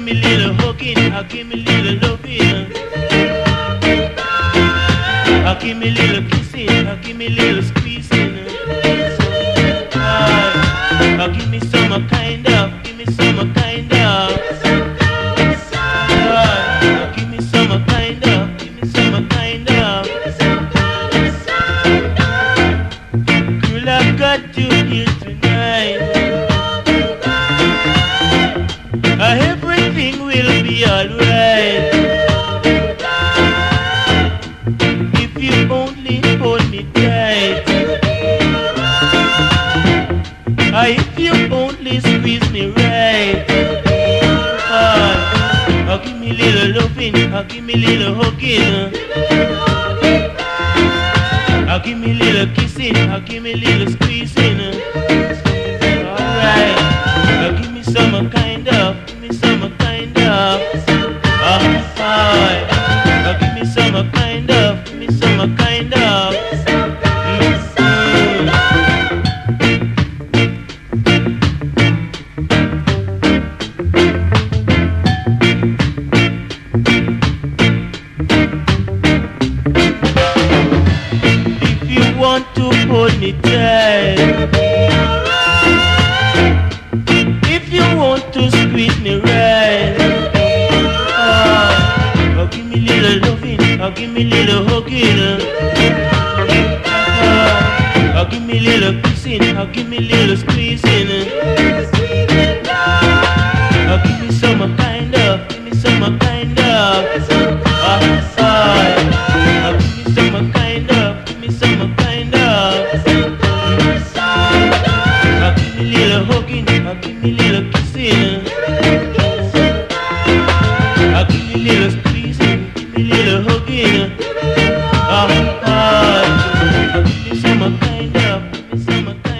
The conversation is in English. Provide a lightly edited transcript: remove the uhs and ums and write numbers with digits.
me little hugging, give me little loving. Give me little kissing, give me little squeezing. Give me some kind of, give me some kind of. Give me some kind of, give me some kind of. Girl, I got you here tonight. Everything will be alright. If you only hold me tight. If you only squeeze me right. Give me little loving, give me little hugging. Give me little kissing, give me little squeezing. Alright, give me some kind of, give me some kind of. Give me some kind of, give me some kind of. Want to hold me tight. If you want to squeeze me right. Give me little loving, give me little hugging. Give me little kissing, give me little squeezing. Give me some kind of, give me some kind of. Give me some kind of, give me some kind of. Give me little hugging, give me little kissing. Give me little squeezing, give me little hugging. Give me some kind of, give me some kind of.